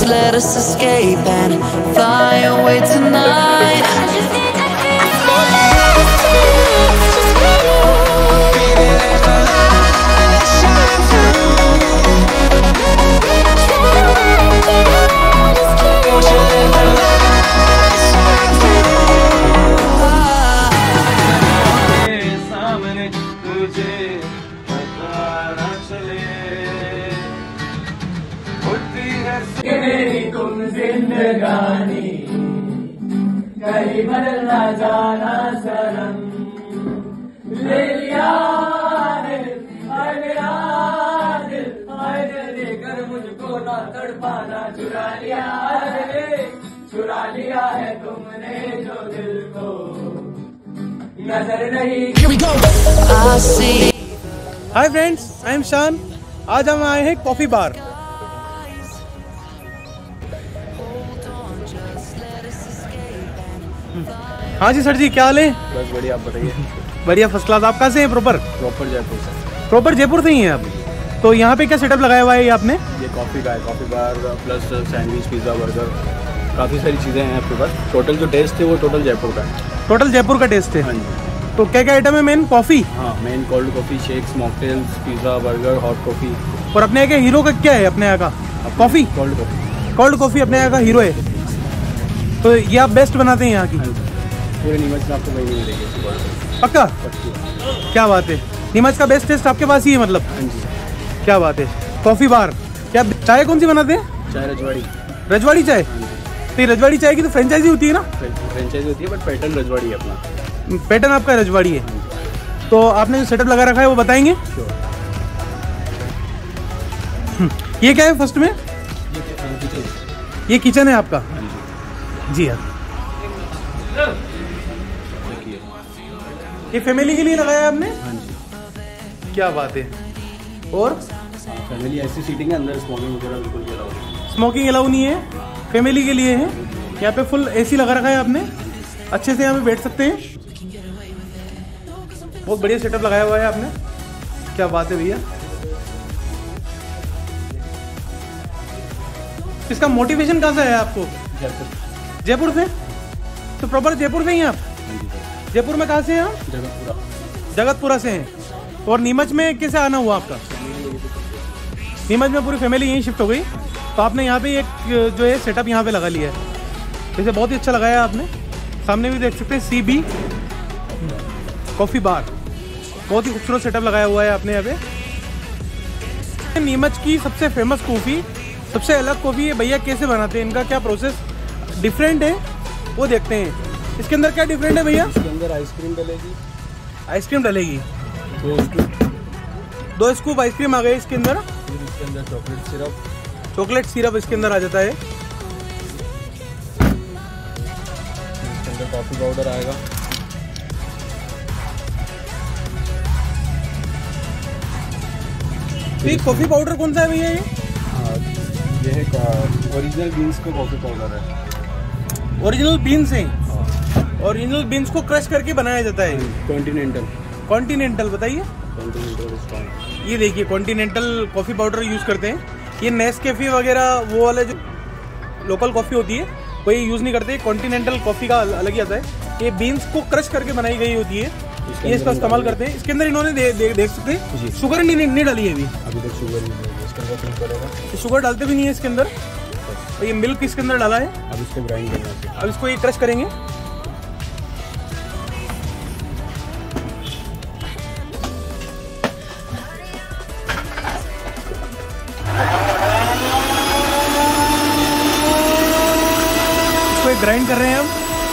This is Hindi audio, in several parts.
just let us escape and fly away tonight. तुम जिंदगानी कहीं बदलना जाना सनम, ले लिया मेरा दिल देकर मुझको ना तड़पाना, चुरा लिया है तुमने जो दिल को नजर नहीं। हाय फ्रेंड्स, आई एम शान। आज हम आए हैं कॉफी बार। हाँ जी सर जी, क्या हाल है? बस बढ़िया, आप बताइए। बढ़िया, फर्स्ट क्लास। आप कहाँ से हैं? प्रॉपर जयपुर से। प्रॉपर जयपुर से ही हैं आप? तो यहाँ पे क्या सेटअप लगाया हुआ है ये आपने? ये कॉफ़ी का है, coffee bar plus sandwich, pizza, burger, काफ़ी सारी चीज़ें हैं आपके पास। टोटल जो टेस्ट है वो टोटल जयपुर का है। टोटल जयपुर का टेस्ट है? हाँ जी। तो क्या क्या आइटम है? Main coffee? हाँ, main cold coffee, shakes, mocktails, pizza, burger, hot coffee. और अपने यहाँ के हीरो का क्या है? अपने यहाँ का कॉफ़ी? कोल्ड कॉफ़ी अपने यहाँ का हीरो है। तो ये आप बेस्ट बनाते हैं यहाँ की? पूरे नीमच में आपको वही नहीं मिलेगी। पक्का? क्या बात है, नीमच का बेस्ट टेस्ट आपके पास ही है मतलब? हाँ जी। क्या बात है। कॉफ़ी बार, क्या चाय कौन सी बनाते हैं? चाय रजवाड़ी। रजवाड़ी चाय? तो ये रजवाड़ी चाय की तो फ्रेंचाइजी होती है ना? फ्रेंचाइजी होती है, बट पैटर्न रजवाड़ी है अपना। पैटर्न आपका रजवाड़ी है। तो आपने जो सेटअप लगा रखा है वो बताएंगे? ये क्या है फर्स्ट में? ये किचन है आपका? जी हाँ। ये फैमिली के लिए लगाया आपने? हाँ जी। क्या बात है। और फैमिली ऐसी सीटिंग है, अंदर स्मोकिंग वगैरह बिल्कुल भी अलाउ नहीं। स्मोकिंग अलाउ नहीं है, फैमिली के लिए है। यहाँ पे फुल एसी लगा रखा है आपने, अच्छे से यहाँ पे बैठ सकते हैं। बहुत बढ़िया सेटअप लगाया हुआ है आपने। क्या बात है भैया। इसका मोटिवेशन कहाँ से आया आपको? जयपुर से? तो प्रॉपर जयपुर से ही हैं आप? जयपुर में कहाँ से हैं आप? जगतपुरा से हैं। और नीमच में कैसे आना हुआ आपका? नीमच में पूरी फैमिली यहीं शिफ्ट हो गई, तो आपने यहाँ पे एक जो है सेटअप यहाँ पे लगा लिया है। वैसे बहुत ही अच्छा लगाया आपने। सामने भी देख सकते हैं CB कॉफ़ी बार, बहुत ही खूबसूरत सेटअप लगाया हुआ है आपने यहाँ पे। नीमच की सबसे फेमस कॉफ़ी, सबसे अलग कॉफ़ी है भैया, कैसे बनाते हैं, इनका क्या प्रोसेस डिफरेंट है वो देखते हैं। इसके अंदर क्या डिफरेंट है भैया? इसके अंदर आइसक्रीम डलेगी। आइसक्रीम डलेगी? 2 स्कूप आइसक्रीम आ गए इसके अंदर। इसके अंदर चॉकलेट सिरप इसके अंदर आ जाता है। इसके अंदर कॉफ़ी पाउडर आएगा। तो ये कॉफ़ी पाउडर कौन सा है भैया? ये है ओरिजिनल बीन्स का कॉफ़ी पाउडर है। ओरिजिनल बीन्स हैं? ओरिजिनल बीन्स को क्रश करके बनाया जाता है। कॉन्टिनेंटल बताइए। ये देखिए, कॉन्टिनेंटल कॉफ़ी पाउडर यूज़ करते हैं। ये नेस्कैफे वगैरह वो वाले जो लोकल कॉफ़ी होती है वही यूज़ नहीं करते। कॉन्टिनेंटल कॉफ़ी का अलग ही आता है। ये बीन्स को क्रश करके बनाई गई होती है, ये इसका इस्तेमाल करते हैं। इसके अंदर इन्होंने देख सकते हैं शुगर नहीं डाली है अभी तक। शुगर नहीं है इसके अंदर, शुगर डालते भी नहीं है इसके अंदर। और ये मिल्क इसके अंदर डाला है। अब इसको ग्राइंड करना है। अब इसको ये क्रश करेंगे। इसको ग्राइंड कर रहे हैं हम।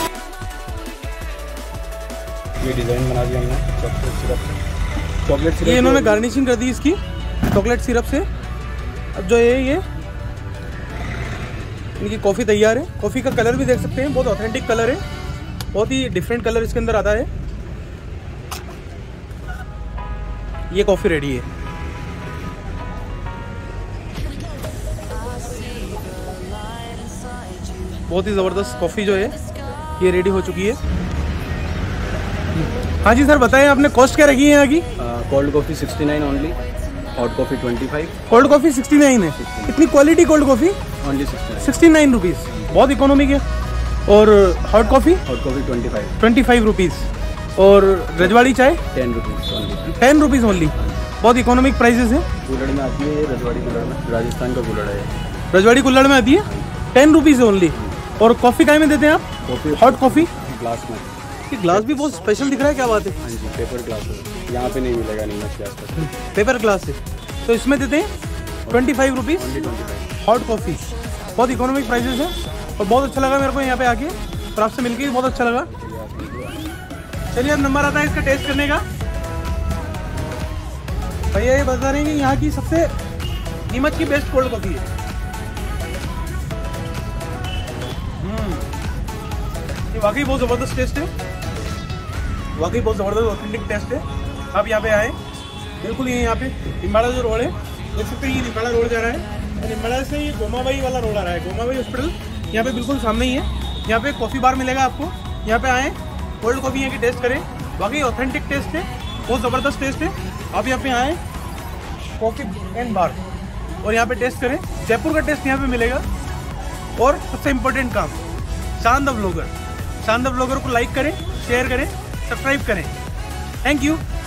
ये डिजाइन बना दिया हमने चॉकलेट सिरप। ये इन्होंने गार्निशिंग कर दी इसकी चॉकलेट सिरप से। अब जो है ये इनकी कॉफ़ी तैयार है। कॉफ़ी का कलर भी देख सकते हैं, बहुत ऑथेंटिक कलर है, बहुत ही डिफरेंट कलर इसके अंदर आता है। ये कॉफ़ी रेडी है। बहुत ही ज़बरदस्त कॉफ़ी जो है ये रेडी हो चुकी है। हाँ जी सर बताएं, आपने कॉस्ट क्या रखी है यहाँ की? Cold coffee 69 only, hot coffee 25। Cold coffee 69 है। इतनी quality cold coffee? Only 69। 69 rupees, बहुत इकोनॉमिक है। और hot coffee? Hot coffee 25। 25 rupees. और रजवाड़ी चाय? 10 रुपीज़ ओनली। 10 रुपीज़ ओनली, बहुत इकोनॉमिक प्राइसेस है। कुल्हड़ में आती है ये, रजवाड़ी कुल्हड़ में, राजस्थान का कुल्हड़ है ये। रजवाड़ी कुल्हड़ में आती है, 10 रुपीज़ ओनली। और कॉफ़ी काय में देते हैं आप? कॉफ़ी हॉट कॉफ़ी ग्लास में। ये ग्लास भी बहुत स्पेशल दिख रहा है, क्या बात है? हाँ जी, पेपर ग्लास है, यहाँ पे नहीं मिलेगा नीमच के आसपास। पेपर ग्लास है, तो इसमें देते हैं 25 रुपीज़ ओनली 25। Hot coffee. बहुत इकोनॉमिक प्राइसेस है और बहुत अच्छा लगा मेरे को यहाँ पे आके, और आपसे मिलके भी बहुत अच्छा लगा। चलिए अब नंबर आता है इसका टेस्ट करने का। भैया ये बता रहे हैं कि यहाँ की सबसे नीमच की बेस्ट कोल्ड कॉफ़ी है। ये वाकई बहुत ज़बरदस्त टेस्ट है, वाकई बहुत ज़बरदस्त ऑथेंटिक टेस्ट है। आप यहाँ पे आए, बिल्कुल ये यहाँ पे निम्बाड़ा जो रोड है, देख सकते हैं ये निम्बाड़ा रोड जा रहा है, और निम्बाड़ा से ये गोमाबाई वाला रोड आ रहा है, गोमाबाई हॉस्पिटल यहाँ पे बिल्कुल सामने ही है। यहाँ पे कॉफ़ी बार मिलेगा आपको, यहाँ पे आएँ, कोल्ड कॉफ़ी यहाँ की टेस्ट करें, वाकई ऑथेंटिक टेस्ट है, बहुत ज़बरदस्त टेस्ट है। आप यहाँ पे आएँ, कॉफ़ी एंड बार, और यहाँ पे टेस्ट करें, जयपुर का टेस्ट यहाँ पे मिलेगा। और सबसे इम्पोर्टेंट काम, Chand the blogger, Chand the blogger को लाइक करें, शेयर करें, सब्सक्राइब करें। Thank you.